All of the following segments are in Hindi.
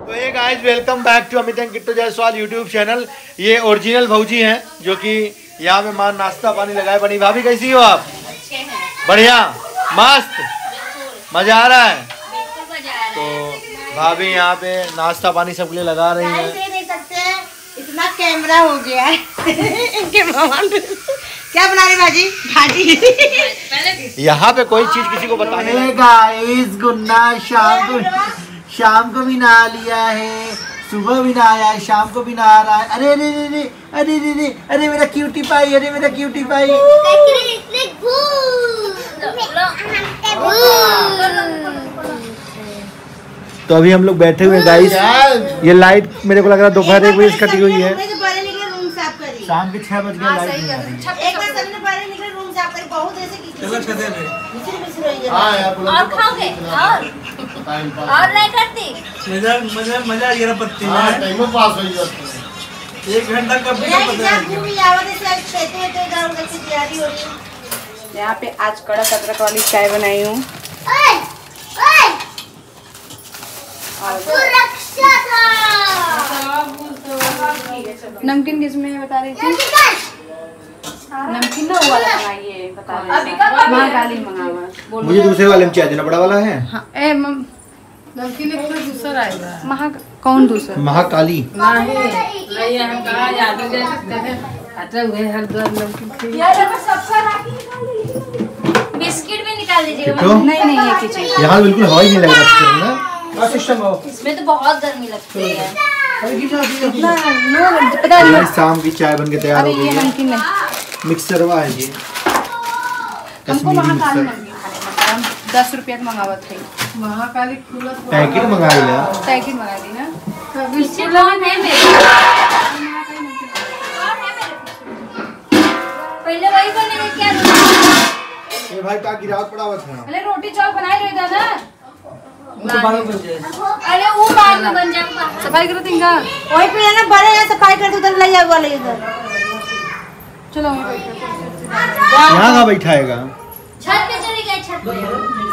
तो ये guys welcome back to Amit and Kittu Jaiswal YouTube channel. ये ओरिजिनल भौजी हैं जो कि यहाँ पे मान नाश्ता पानी लगाए। बनी भाभी कैसी हो आप? अच्छे हैं। बढ़िया, मस्त, मजा आ रहा है। तो भाभी यहाँ पे नाश्ता पानी सबके लिए लगा रही हैं। देख सकते हैं इतना कैमरा हो गया है इनके भगवान क्या बना रहे भाजी? भाजी यहाँ पे कोई चीज किसी को बताने नहीं। गाइस गुन्ना शाम को भी नहा लिया है, सुबह भी नहाया है, शाम को भी नहा रहा है। अरे अरे अरे अरे अरे अरे अरे मेरा क्यूटी पाई, अरे मेरा क्यूटी पाई। तो अभी हम लोग बैठे हुए हैं गाइस। ये लाइट मेरे को लग रहा है दोपहर 1 बजे कटी हुई है। शाम के 6 बज गए। और खाओगे और नहीं करती मजा ये पत्ती पास हो जाती है। 1 घंटा का यहाँ पे आज कड़क अदरक वाली चाय बनाई हूँ। नमकीन किसमें बता रही थी? नमकीन ना वो वाला मंगाइए बता रहे थे। महाकाली मंगावा। मुझे दूसरे वाले में चाय देना, बड़ा वाला है। हाँ, नमकीन दूसरा आएगा। कौन दूसरा? महाकाली बिस्किट भी निकाल दीजिएगा। नहीं एक ही चाहिए। यहाँ बिल्कुल हवा ही नहीं लग रहा इसमें तो बहुत गर्मी लगती है। शाम की चाय बन के तैयार हो गई है। नमकीन नहीं, मिक्सरवा है जी, हमको कश्मीरी महाकाली मिक्सर। नमकीन खाने का 10 रुपया का मंगावत थे। महाकाली पैकेट मंगा लिया। पैकेट मंगा दी ना। पीछे कौन है मेरे? पहले वही बनेगा क्या? ये भाई का गिरावट पड़ा हुआ था। अरे रोटी चावल बनाए रहे दादा। अरे वो बाद में बन जाएगा। सफाई करो तिंगा। वही पे है ना, बड़े हैं, सफाई कर दो, उधर ले जाओ वाले इधर। चलो यहाँ कहाँ बैठाएगा? छत पे चली गई, छत पे।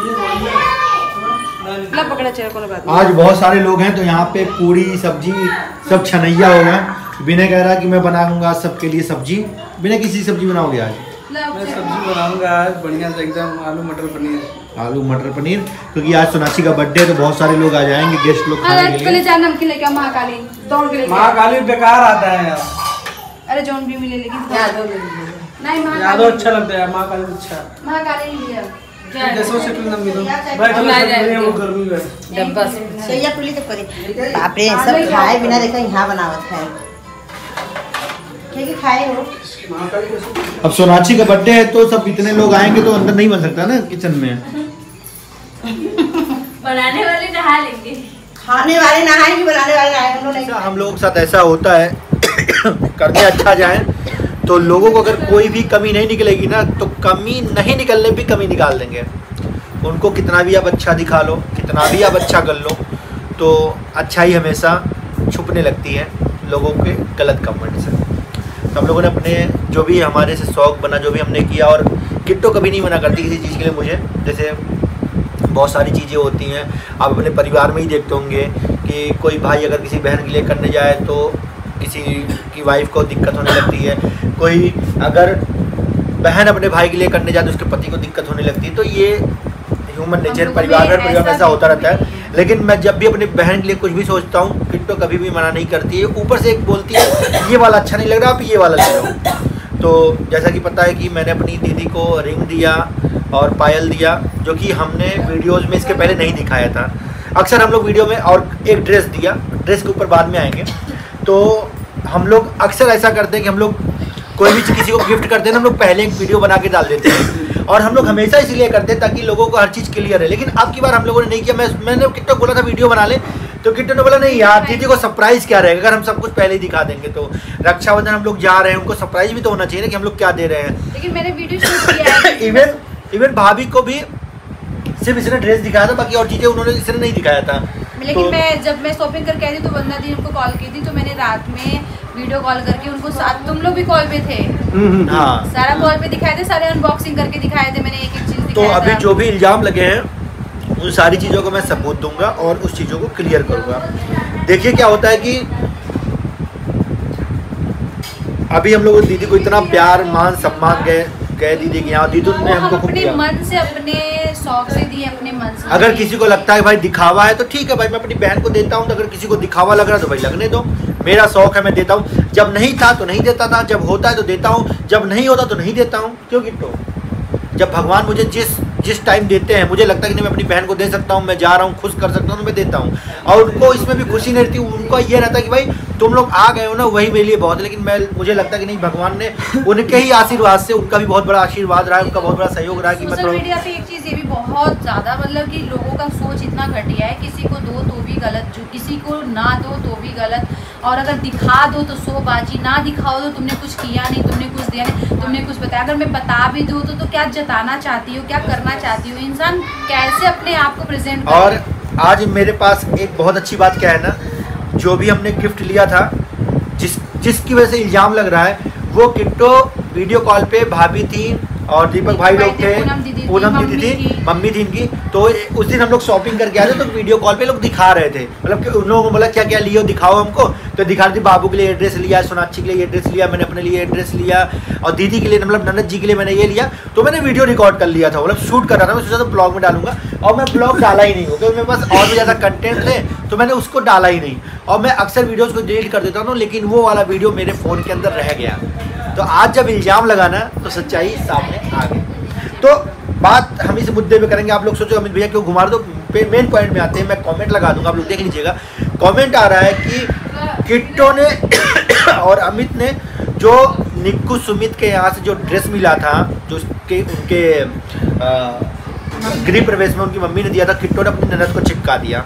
पकड़ा चेहरा कोनो बात आज बहुत सारे लोग हैं तो यहाँ पे पूरी सब्जी सब छनैया हो गया। विनय कह रहा है कि मैं बनाऊंगा सबके लिए सब्जी। विनय किसी सब्जी बनाओगे आज? मैं सब्जी बनाऊंगा आज बढ़िया से एकदम आलू मटर पनीर। आलू मटर पनीर, क्योंकि आज सोनाक्षी का बर्थडे है तो बहुत सारे लोग आ जाएंगे, गेस्ट लोग खाने के लिए। चार नमकीन लेके महाकाली दौड़ के लेके। महाकाली बेकार आता है यार। अरे जौन भी मिले लेकिन नहीं यादव अच्छा लगता है। महाकाली अच्छा। महाकाली नहीं लिया। जैसे से तुम मिलो भाई वो गर्मी है डब्बा से सोया पुली तो करे। बाप रे, सब खाए बिना देखा यहाँ बनावत है। क्या खाए हो? अब सोनाक्षी का बर्थडे है तो सब इतने लोग आएंगे तो अंदर नहीं बन सकता ना किचन में। बनाने वाले नहा लेंगे, खाने वाले नहाएंगे, बनाने वाले नहाएंगे। हम लोगों के साथ ऐसा होता है करने अच्छा जाए तो लोगों को अगर कोई भी कमी नहीं निकलेगी ना तो कमी नहीं निकलने भी कमी निकाल देंगे। उनको कितना भी आप अच्छा दिखा लो, कितना भी आप अच्छा कर लो, तो अच्छाई हमेशा छुपने लगती है लोगों के गलत कमेंट से। तो हम लोगों ने अपने जो भी हमारे से शौक बना, जो भी हमने किया, और किट्टो कभी नहीं मना करती किसी चीज़ के लिए मुझे। जैसे बहुत सारी चीज़ें होती हैं, आप अपने परिवार में ही देखते होंगे कि कोई भाई अगर किसी बहन के लिए करने जाए तो किसी की वाइफ को दिक्कत होने लगती है। कोई अगर बहन अपने भाई के लिए करने जाए तो उसके पति को दिक्कत होने लगती है। तो ये ह्यूमन नेचर परिवार में ऐसा होता रहता है। लेकिन मैं जब भी अपनी बहन के लिए कुछ भी सोचता हूँ, किट्टो कभी भी मना नहीं करती है। ऊपर से एक बोलती है ये वाला अच्छा नहीं लग रहा, आप ये वाला ले लो। तो जैसा कि पता है कि मैंने अपनी दीदी को रिंग दिया और पायल दिया, जो कि हमने वीडियोज़ में इसके पहले नहीं दिखाया था। अक्सर हम लोग वीडियो में, और एक ड्रेस दिया, ड्रेस के ऊपर बाद में आएंगे। तो हम लोग अक्सर ऐसा करते हैं कि हम लोग कोई भी किसी को गिफ्ट करते हैं ना, हम लोग पहले एक वीडियो बना के डाल देते हैं। और हम लोग हमेशा इसलिए करते हैं ताकि लोगों को हर चीज़ क्लियर है। लेकिन अब की बार हम लोगों ने नहीं किया। मैंने किट्टो बोला था वीडियो बना ले, तो किट्टो ने बोला नहीं यार, दीदी को सरप्राइज़ क्या रहेगा अगर हम सब कुछ पहले ही दिखा देंगे। तो रक्षाबंधन हम लोग जा रहे हैं, उनको सरप्राइज भी तो होना चाहिए ना कि हम लोग क्या दे रहे हैं। लेकिन मैंने वीडियो शूट किया है। इवन भाभी को भी सिर्फ इसने ड्रेस दिखाया था, बाकी और चीज़ें उन्होंने इसने नहीं दिखाया था। लेकिन तो मैं जब मैं शॉपिंग करके आई थी तो वंदना दी उनको कॉल की थी, तो मैंने रात में वीडियो कॉल करके उनको साथ, तुम लोग भी कॉल पे थे, हाँ, सारा कॉल पे दिखाए थे, सारे अनबॉक्सिंग करके दिखाए थे, मैंने एक एक चीज तो अभी जो भी इल्जाम लगे हैं उन सारी चीज़ों को मैं सबूत दूंगा और उस चीज़ों को क्लियर करूंगा। देखिए क्या होता है कि अभी हम लोग दीदी को इतना प्यार मान सम्मान गए दीदी के यहाँ, दीदी ने हमको खूब अपने दिया। मन से, अपने शौक से दिए, अपने मन से। अगर किसी को लगता है भाई दिखावा है तो ठीक है भाई, मैं अपनी बहन को देता हूँ। तो अगर किसी को दिखावा लग रहा है तो भाई लगने दो, मेरा शौक है, मैं देता हूँ। जब नहीं था तो नहीं देता था, जब होता है तो देता हूँ, जब नहीं होता तो नहीं देता हूँ। क्यों किट्टो? जब भगवान मुझे जिस टाइम देते हैं, मुझे लगता है कि नहीं मैं अपनी बहन को दे सकता हूँ, मैं जा रहा हूँ, खुश कर सकता हूँ, तो मैं देता हूँ। और उनको इसमें भी खुशी नहीं रहती, उनको ये रहता है कि भाई तुम लोग आ गए हो ना, वही मेरे लिए बहुत है। लेकिन मुझे लगता है कि नहीं, भगवान ने उनके ही आशीर्वाद से, उनका भी बहुत बड़ा आशीर्वाद रहा है, उनका बहुत बड़ा सहयोग रहा है कि सोशल मीडिया पे एक चीज़ ये भी बहुत ज़्यादा, मतलब कि लोगों का सोच इतना घटिया है, किसी को दो तो भी गलत, जो किसी को ना दो तो भी गलत, और अगर दिखा दो तो सो बाजी, ना दिखाओ तो तुमने कुछ किया नहीं, तुमने कुछ दिया नहीं, तुमने कुछ बताया। अगर मैं बता भी दूँ तो क्या जताना चाहती हो, क्या करना चाहती हो, इंसान कैसे अपने आप को प्रेजेंट करे। और आज मेरे पास एक बहुत अच्छी बात क्या है ना, जो भी हमने गिफ्ट लिया था, जिसकी वजह से इल्ज़ाम लग रहा है, वो किट्टो वीडियो कॉल पे भाभी थी और दीपक भाई लोग थे, पूनम दीदी थी, मम्मी थी इनकी। तो उस दिन हम लोग शॉपिंग करके आए थे, तो वीडियो कॉल पे लोग दिखा रहे थे, मतलब कि उन लोगों को बोला क्या क्या लियो दिखाओ हमको। तो दिखा रही थी, बाबू के लिए ड्रेस लिया, सोनाक्षी के लिए ये ड्रेस लिया, मैंने अपने लिए ड्रेस लिया, और दीदी के लिए मतलब ननद जी के लिए मैंने ये लिया। तो मैंने वीडियो रिकॉर्ड कर लिया था, मतलब शूट कर रहा था, मैं सोचा था ब्लॉग में डालूंगा, और मैं ब्लॉग डाला ही नहीं हूँ क्योंकि मेरे पास और भी ज़्यादा कंटेंट थे, तो मैंने उसको डाला ही नहीं। और मैं अक्सर वीडियोज़ को डिलीट कर देता हूँ, लेकिन वो वाला वीडियो मेरे फ़ोन के अंदर रह गया। तो आज जब इल्ज़ाम लगाना तो सच्चाई सामने आ गई। तो बात हम इस मुद्दे पे करेंगे। आप लोग सोचो अमित भैया क्यों घुमा दो, मेन पॉइंट में आते हैं। मैं कमेंट लगा दूंगा, आप लोग देख लीजिएगा। कमेंट आ रहा है कि किट्टो ने और अमित ने जो निक्कू सुमित के यहाँ से जो ड्रेस मिला था, जो उनके गृह प्रवेश में उनकी मम्मी ने दिया था, किट्टो ने अपनी ननद को चिपका दिया।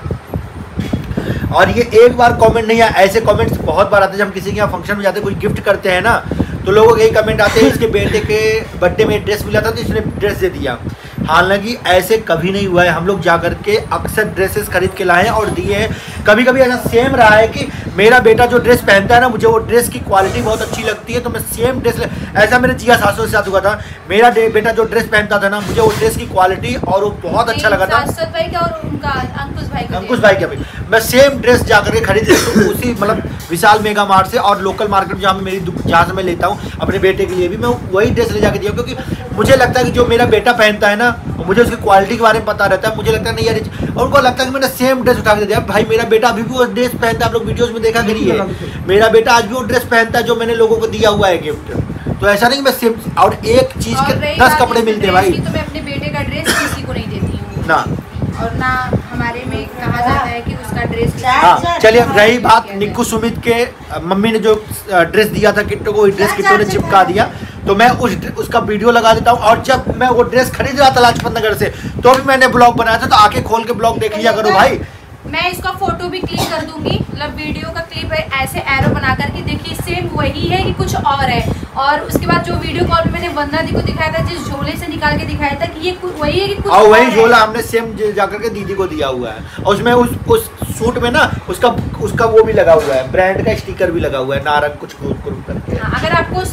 और ये एक बार कमेंट नहीं है, ऐसे कमेंट्स बहुत बार आते हैं। जब हम किसी के यहाँ फंक्शन में जाते हैं, कोई गिफ्ट करते हैं ना, तो लोगों के यही कमेंट आते हैं, इसके बेटे के बर्थडे में ड्रेस मिला था तो इसने ड्रेस दे दिया। हालांकि ऐसे कभी नहीं हुआ है, हम लोग जा करके अक्सर ड्रेसेस खरीद के लाए हैं और दिए हैं। कभी कभी ऐसा सेम रहा है कि मेरा बेटा जो ड्रेस पहनता है ना, मुझे वो ड्रेस की क्वालिटी बहुत अच्छी लगती है, तो मैं सेम ड्रेस ऐसा मेरे जिया सासू के साथ हुआ था। मेरा बेटा जो ड्रेस पहनता था ना, मुझे वो ड्रेस की क्वालिटी और वो बहुत अच्छा लगा था। भाई का और उनका अंकुश भाई का भी मैं सेम ड्रेस जा करके खरीद उसी मतलब विशाल मेगा मार्ट से, और लोकल मार्केट जहाँ मेरी जहाँ से मैं लेता हूँ अपने बेटे के लिए भी, मैं वही ड्रेस ले जाकर दिया। क्योंकि मुझे लगता है कि जो मेरा बेटा पहनता है ना, मुझे उसकी क्वालिटी के बारे में पता रहता है। मुझे लगता है नहीं यार, और उनको लगता है कि मैंने सेम ड्रेस उठा के दिया। भाई मेरा बेटा अभी भी वो ड्रेस पहनता है, आप लोग वीडियोस में देखा करिए, मेरा बेटा आज भी वो ड्रेस पहनता है जो मैंने लोगों को दिया हुआ है गिफ्ट। तो ऐसा नहीं मैं सेम, और एक चीज के 10 कपड़े मिलते हैं भाई। तो मैं अपने बेटे का ड्रेस किसी को नहीं देती हूँ ना, और ना हमारे में कहा जाता है कि उसका ड्रेस। हाँ चलिए, रही बात निक्कू सुमित के मम्मी ने जो ड्रेस दिया था किट्टो को, वही ड्रेस किट्टो ने चिपका दिया। तो मैं उसका वीडियो लगा देता हूँ। और जब मैं वो ड्रेस खरीद रहा था लाजपत नगर से, तो भी मैंने ब्लॉग बनाया था, तो आके खोल के ब्लॉग देख लिया करो भाई। मैं इसका फोटो भी क्लिक कर दूंगी, मतलब वीडियो का क्लिप है, ऐसे एरो बना करके देखिए सेम वही है कि कुछ और है। और उसके बाद जो वीडियो कॉल में मैंने वंदना दी को दिखाया था, जिस झोले से निकाल के दिखाया था कि ये वही है कि कुछ और वही झोला हमने सेम जाकर के दीदी को दिया हुआ है। और उसमें उस सूट में ना उसका वो भी लगा हुआ है, ब्रांड का स्टिकर भी लगा हुआ है, नारंग कुछ करके। अगर आपको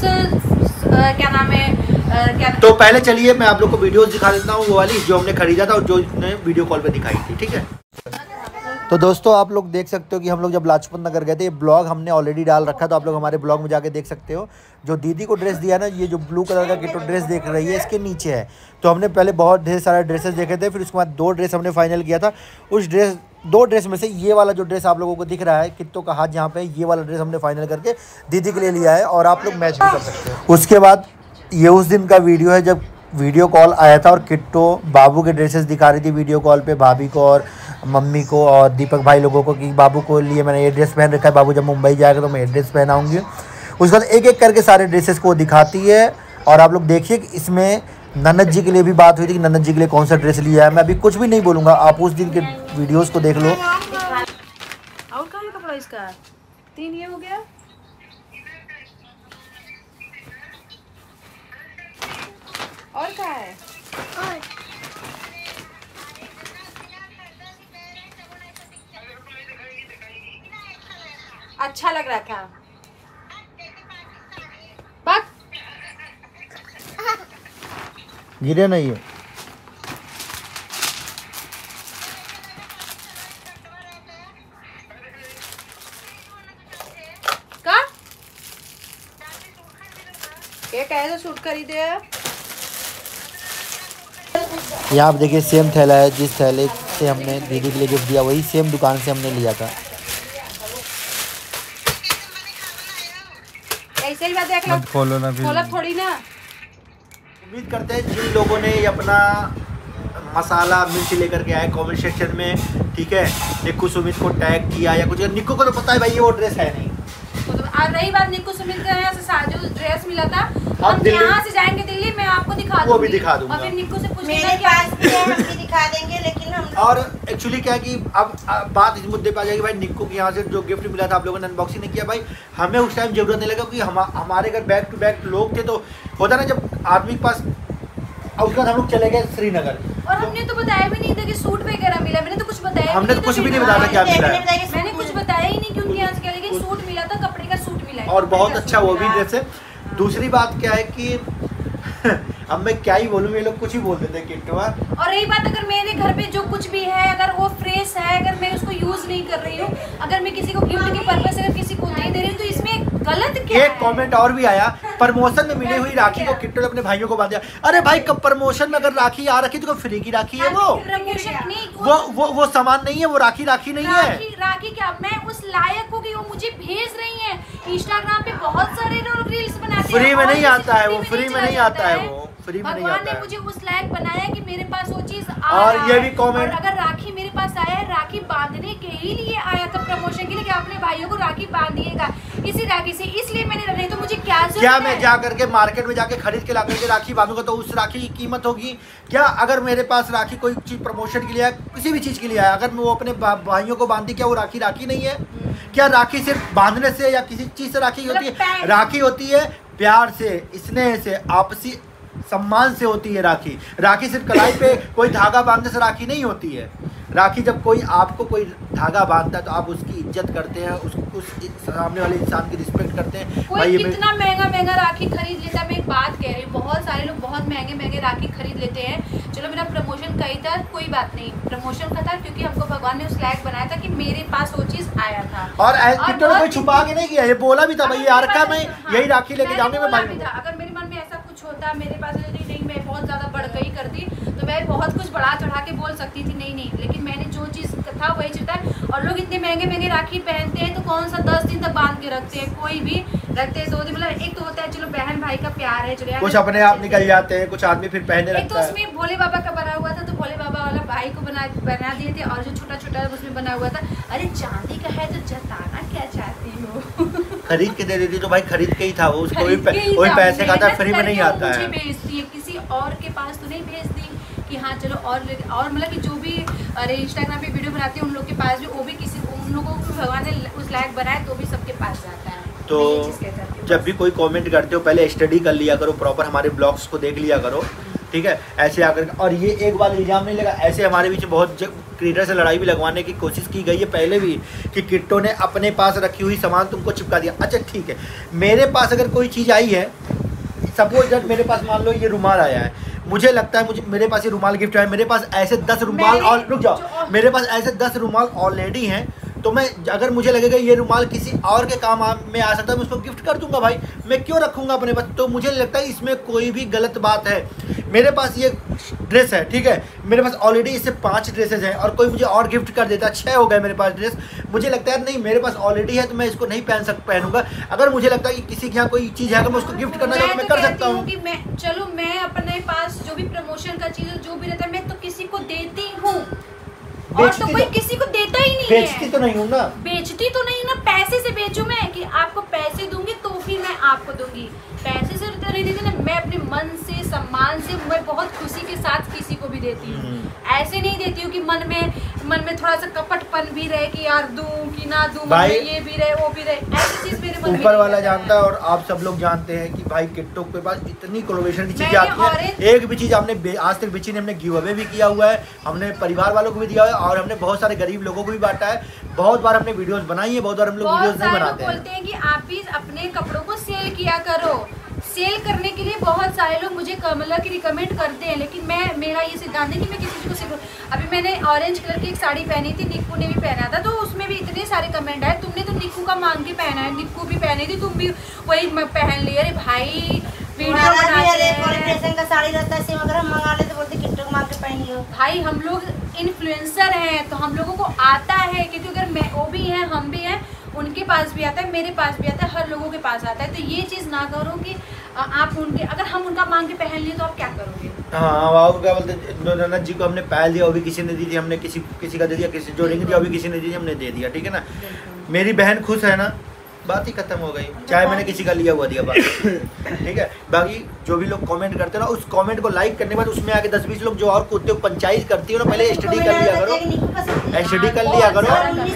क्या नाम है तो पहले चलिए मैं आप लोग को वीडियोस दिखा देता हूँ, वो वाली जो हमने खरीदा था और जो इसने वीडियो कॉल पे दिखाई थी, ठीक है। तो दोस्तों आप लोग देख सकते हो कि हम लोग जब लाजपत नगर गए थे, ये ब्लॉग हमने ऑलरेडी डाल रखा, तो आप लोग हमारे ब्लॉग में जाके देख सकते हो। जो दीदी को ड्रेस दिया ना, ये जो ब्लू कलर का किट्टो ड्रेस देख रही है, इसके नीचे है। तो हमने पहले बहुत ढेर सारे ड्रेसेस देखे थे, फिर उसके बाद 2 ड्रेस हमने फाइनल किया था। उस 2 ड्रेस में से ये वाला जो ड्रेस आप लोगों को दिख रहा है किट्टो का हाथ जहाँ पे, ये वाला ड्रेस हमने फाइनल करके दीदी के लिए लिया है, और आप लोग मैच भी कर सकते हो। उसके बाद ये उस दिन का वीडियो है जब वीडियो कॉल आया था और किट्टो बाबू के ड्रेसेस दिखा रही थी वीडियो कॉल पे, भाभी को और मम्मी को और दीपक भाई लोगों को, कि बाबू को लिए मैंने ये ड्रेस पहन रखा है, बाबू जब मुंबई जाएगा तो मैं ये ड्रेस पहनाऊँगी। उसके बाद एक एक करके सारे ड्रेसेस को दिखाती है। और आप लोग देखिए कि इसमें ननद जी के लिए भी बात हुई थी कि ननद जी के लिए कौन सा ड्रेस लिया है। मैं अभी कुछ भी नहीं बोलूँगा, आप उस दिन के वीडियोज़ को देख लो। और कहाँ है कपड़ा इसका? 3 ये हो गया। और क्या है? अच्छा लग रहा था। बक गिरे नहीं है। ये कैसे सूट खरीदे हैं? यहाँ आप देखिए सेम थैला है, जिस थैले से हमने दीदी के लिए गिफ्ट दिया वही सेम दुकान से हमने लिया था। ऐसे ही बात देख लो, खोलो ना खोला थोड़ी ना। उम्मीद करते हैं जिन लोगों ने ये अपना मसाला मिर्च लेकर के आए कमेंट सेक्शन में, ठीक है, निक्कू सुमित को टैग किया या कुछ। निक्कू को तो पता है भाई ये वो ड्रेस है नहीं। और रही बात निक्कू सुमित का यहाँ से जो ड्रेस मिला था, हम हम यहाँ से जाएंगे दिल्ली, मैं आपको दिखा दूंगी, वो भी दिखा दूंगा। और फिर निक्कू से पूछेगा मेरे पास भी है, हम भी दिखा देंगे, लेकिन हम और एक्चुअली क्या है कि अब बात इस मुद्दे पे आ जाएगी भाई, निक्कू के यहाँ से जो गिफ्ट मिला था आप लोगों ने अनबॉक्सिंग नहीं किया भाई, हमें उस टाइम जरूरत नहीं लगा क्योंकि हमारे घर बैक टू बैक लोग थे, तो होता ना जब आदमी के पास। उसके बाद हम लोग चले गए श्रीनगर, और हमने तो बताया भी नहीं था कि सूट वगैरह मिला, मैंने तो कुछ बताया हमने तो कुछ भी नहीं बताया था क्या मिला है। मैंने कुछ बताया ही नहीं कि उनके यहाँ से क्या, लेकिन सूट मिला था, कपड़े का सूट मिला है और बहुत अच्छा वो भी ड्रेस है। दूसरी बात क्या है कि अब मैं क्या ही बोलूँ, ये लोग कुछ ही बोल देते हैं किट्टू। और रही बात, अगर मेरे घर पे जो कुछ भी है अगर वो फ्रेश है, अगर मैं उसको यूज नहीं कर रही हूँ, अगर मैं किसी को गिफ्ट के पर्पस से अगर किसी को नहीं दे रही हूँ, तो इसमें गलत क्या एक कमेंट और भी आया, प्रमोशन में मिली हुई राखी को किट्टू ने अपने भाइयों को बांध दिया। अरे भाई कब प्रमोशन में अगर राखी आ रखी तो फ्री की राखी है वो प्रमोशन नहीं, वो सामान नहीं है, वो राखी नहीं है। राखी क्या मैं उस लायक हूँ कि वो मुझे भेज रही है। इंस्टाग्राम पे बहुत सारे लोग रील्स बनाते हैं, फ्री में नहीं और आता है वो, किसी फ्री में नहीं आता है वो, फ्री में नहीं भगवान आता ने है। मुझे उस लायक बनाया कि मेरे पास वो चीज और ये भी comment- अगर राखी मेरे पास आया है, राखी बांधने के ही लिए आया था, प्रमोशन के लिए कि अपने भाइयों को राखी बांधिएगा इसी राखी से, इसलिए मैंने नहीं तो मुझे क्या जरूरत क्या है? मैं जा करके मार्केट में जाके खरीद के ला करके राखी बांधूंगा तो उस राखी की कीमत होगी क्या? अगर मेरे पास राखी कोई चीज प्रमोशन के लिए है, किसी भी चीज के लिए है, अगर मैं वो अपने भाइयों को बांधी, क्या वो राखी नहीं है? क्या राखी सिर्फ बांधने से या किसी चीज से राखी होती है? राखी होती है प्यार से, स्नेह से, आपसी सम्मान से होती है राखी। राखी सिर्फ कलाई पे कोई धागा बांधने से राखी नहीं होती है। राखी जब कोई आपको कोई धागा बांधता है तो आप उसकी इज्जत करते हैं, उस सामने वाले इंसान की रिस्पेक्ट करते हैं। कोई कितना महंगा राखी खरीद लेता है। मैं एक बात कह रही हूँ, बहुत सारे लोग बहुत महंगे राखी खरीद लेते हैं। चलो मेरा प्रमोशन कहीं था, कोई बात नहीं, प्रमोशन का था क्योंकि हमको भगवान ने उस लायक बनाया था कि मेरे पास वो चीज आया था। और कोई छुपा के नहीं किया, ये बोला भी था भाई यार का मैं यही राखी लेके जाऊंगा मैं भाई। अगर मेरे मन में ऐसा कुछ होता, मेरे पास नहीं मैं बहुत ज्यादा बढ़ गई करती तो मैं बहुत कुछ बढ़ा चढ़ा के बोल सकती थी, नहीं, लेकिन मैंने जो चीज था वही चीज था। और लोग इतने महंगे राखी पहनते हैं तो कौन सा 10 दिन तक बांध के रखते हैं, कोई भी रखते हैं 2 दिन, मतलब एक तो होता है चलो बहन भाई का प्यार है, चलो कुछ अपने आप निकल जाते हैं, कुछ आदमी फिर पहने एक तो लगता है। उसमें भोले बाबा का बना हुआ था तो भोले बाबा वाला भाई को बना दिए थे, और जो छोटा उसमें बना हुआ था। अरे चांदी का है तो जताना क्या चाहती हो? खरीद के दे देती तो भाई खरीद के ही था वो, उसको खरीद के ही वही था, पैसे का था, मेहनत फ्री में नहीं करके वो आता मुझे है। भेजती है, किसी और के पास तो नहीं भेजती कि हाँ चलो और मतलब कि जो भी अरे इंस्टाग्राम पे वीडियो बनाते हैं उन लोग के पास भी, वो भी किसी उन लोगों को भगवान ने उस लायक बनाया तो भी सबके पास जाता है। तो जब भी कोई कमेंट करते हो पहले स्टडी कर लिया करो, प्रॉपर हमारे ब्लॉग्स को देख लिया करो, ठीक है? ऐसे आकर, और ये एक बार इल्ज़ाम नहीं लगा, ऐसे हमारे बीच बहुत क्रिएटर से लड़ाई भी लगवाने की कोशिश की गई है पहले भी, कि किट्टो ने अपने पास रखी हुई सामान तुमको चिपका दिया। अच्छा ठीक है, मेरे पास अगर कोई चीज़ आई है, सपोज जब मेरे पास मान लो ये रुमाल आया है, मुझे लगता है मेरे पास ये रुमाल गिफ्ट आया, मेरे पास ऐसे 10 रुमाल और रुक जाओ, मेरे पास ऐसे 10 रुमाल ऑलरेडी हैं, तो मैं अगर मुझे लगेगा ये रुमाल किसी और के काम में आ सकता है, मैं उसको गिफ्ट कर दूंगा भाई, मैं क्यों रखूंगा अपने पास? तो मुझे लगता है इसमें कोई भी गलत बात है। मेरे पास ये ड्रेस है, ठीक है, मेरे पास ऑलरेडी इससे 5 ड्रेसेस हैं और कोई मुझे और गिफ्ट कर देता, 6 हो गए मेरे पास ड्रेस, मुझे लगता है नहीं मेरे पास ऑलरेडी है तो मैं इसको नहीं पहनूंगा। अगर मुझे लगता है कि किसी के यहाँ कोई चीज़ है, अगर मैं उसको गिफ्ट करना चाहूँ मैं कर सकता हूँ। कि मैं अपने पास जो भी प्रमोशन का चीज़ जो भी रहता है मैं तो किसी को देती हूँ, और तो कोई किसी को देता ही नहीं है। बेचती तो नहीं हूँ ना, बेचती तो नहीं ना, पैसे से बेचूं मैं कि आपको पैसे दूंगी तो फिर मैं आपको दूंगी, पैसे से तो नहीं देती ना, मैं अपने मन से सम्मान से मैं बहुत खुशी के साथ किसी को भी देती हूँ। ऐसे नहीं देती हूँ कि मन में थोड़ा सा कपटपन भी रहे कि यार दूं कि ना दूं, मन में ये भी रहे वो भी रहे, ऐसी चीज मेरे मन में ऊपर वाला जानता है। और आप सब लोग जानते हैं कि भाई किट्टो के पास इतनी कोलैबोरेशन की चीजें आती है, एक भी चीज हमने आज तक बेची ने, हमने गिव अवे भी किया हुआ है, हमने परिवार वालों को भी दिया है और हमने बहुत सारे गरीब लोगों को भी बांटा है। बहुत बार हमने वीडियोस बनाई है, बहुत बार हम लोग वीडियोस नहीं बनाते हैं। बोलते हैं कि आप भी अपने कपड़ों को सेल किया करो, सेल करने के लिए बहुत सारे लोग मुझे कमला की रिकमेंड करते हैं, लेकिन मेरा ये सिद्धांत है कि मैं किसी को सिर्फ, अभी मैंने ऑरेंज कलर की एक साड़ी पहनी थी, निक्कू ने भी पहना था, तो उसमें भी इतने सारे कमेंट आए, तुमने तो निक्कू का मांग के पहना है, निक्कू भी पहनी थी, तुम भी वही पहन ली। अरे भाई वीडियो हमारा भी बनाते अरे हैं। क्वालिफिकेशन का साड़ी रहता है, सेम अगर हम मंगा ले तो बोलते किट्टू को मांग के पहन लियो। भाई हम लोग इन्फ्लुएंसर हैं तो हम लोगों को आता है, क्योंकि अगर मैं वो भी हैं हम भी हैं, उनके पास भी आता है, मेरे पास भी आता है, हर लोगों के पास आता है। तो ये चीज़ ना करो कि आप उनके, अगर हम उनका मांग के पहन लिए तो आप क्या करोगे? हाँ वाह, क्या बोलते ननद जी को हमने पायल दिया, वो भी किसी ने दी थी, हमने किसी का दे दिया, किसी जो रिंग दिया वो भी किसी ने दी थी, हमने दे दिया, ठीक है ना। मेरी बहन खुश है ना, बात ही खत्म हो गई, चाहे मैंने किसी का लिया हुआ दिया बात, ठीक है। बाकी जो भी लोग कमेंट करते हैं ना, उस कमेंट को लाइक करने के बाद उसमें आके 10-20 लोग जो और कुत्ते को पंचायत करती हो ना, पहले स्टडी कर लिया करो, स्टडी कर लिया करो,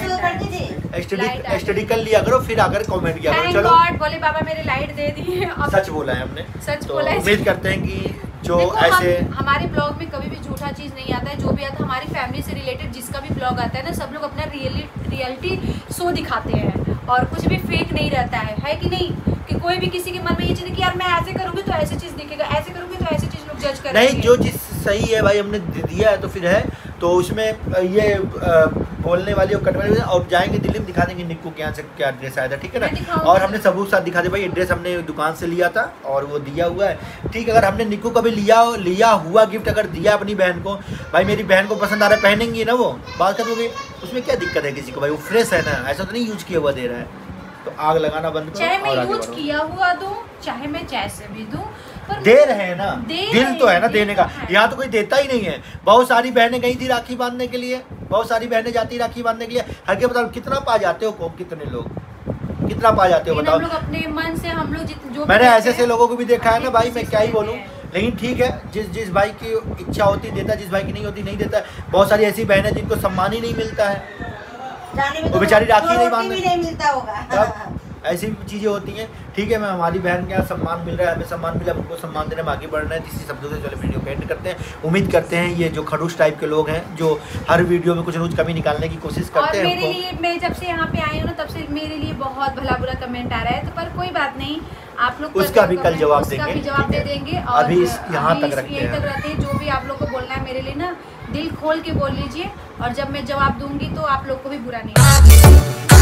स्टडी कर लिया करो, फिर आकर कमेंट किया करो। चलो बोले बाबा मेरे लाइट दे दिए, सच बोला है हमने, सच तो बोला है। उम्मीद करते हैं कि जो देखो, ऐसे हमारे ब्लॉग में कभी भी झूठा चीज़ नहीं आता है, जो भी आता है हमारी फैमिली से रिलेटेड जिसका भी ब्लॉग आता है ना, सब लोग अपना रियलिटी शो दिखाते हैं और कुछ भी फेक नहीं रहता है कि नहीं? कि कोई भी किसी के मन में ये चीज़ है कि यार मैं ऐसे करूँगी तो ऐसी चीज़ दिखेगा, ऐसे करूँगी तो ऐसी चीज़ लोग जज करेंगे। नहीं, जो चीज़ सही है भाई हमने दिया है तो फिर है, तो उसमें ये बोलने वाली और कटने वाली, और जाएंगे दिल्ली में दिखा देंगे निक्कू के यहाँ से क्या ड्रेस आया था, ठीक है ना। और हमने सबूत साथ दिखा दे भाई, एड्रेस हमने दुकान से लिया था और वो दिया हुआ है, ठीक। अगर हमने निक्कू का भी लिया हुआ गिफ्ट अगर दिया अपनी बहन को, भाई मेरी बहन को पसंद आ रहा है, पहनेंगी ना, वो बात खत्म हो गई, उसमें क्या दिक्कत है किसी को? भाई वो फ्रेश है ना, ऐसा तो नहीं यूज किया हुआ दे रहा है, तो आग लगाना बंद करो, चाहे मैं और आगे यूज बढ़ो। किया हुआ दूं, चाहे मैं जैसे भी दूं, पर दे रहे हैं ना, दिल तो है ना देने का, यहाँ तो कोई देता ही नहीं है। बहुत सारी बहनें गई थी राखी बांधने के लिए, बहुत सारी बहनें जाती राखी बांधने के लिए, हर के बताओ कितना पा जाते हो, कितने लोग कितना पा जाते हो बताओ। हम लोग अपने मन से हम लोग जो मैंने ऐसे लोगों को भी देखा है ना भाई, मैं क्या ही बोलूँ, लेकिन ठीक है, जिस भाई की इच्छा होती देता, जिस भाई की नहीं होती नहीं देता। बहुत सारी ऐसी बहनें जिनको सम्मान ही नहीं मिलता है, वो बेचारी राखी नहीं बांध, नहीं मिलता होगा। तब ऐसी चीज़ें होती हैं, ठीक है। मैं हमारी बहन के यहाँ सम्मान मिल रहा है, हमें सम्मान मिला, उनको सम्मान देने में आगे बढ़ रहे हैं। इसी शब्दों से चलो वीडियो को एंड करते हैं। उम्मीद करते हैं ये जो खड़ूस टाइप के लोग हैं, जो हर वीडियो में कुछ रोज कमी निकालने की कोशिश करते हैं, मेरे लिए, मैं जब से यहाँ पे आई हूँ ना, तब से मेरे लिए बहुत भला बुरा कमेंट आ रहा है, तो पर कोई बात नहीं, आप लोग उसका भी कल जवाब उसका देंगे, भी जवाब दे देंगे। और अभी यहाँ तक रखते यहीं तक रहते हैं, जो भी आप लोग को बोलना है मेरे लिए ना, दिल खोल के बोल लीजिए, और जब मैं जवाब दूंगी तो आप लोग को भी बुरा नहीं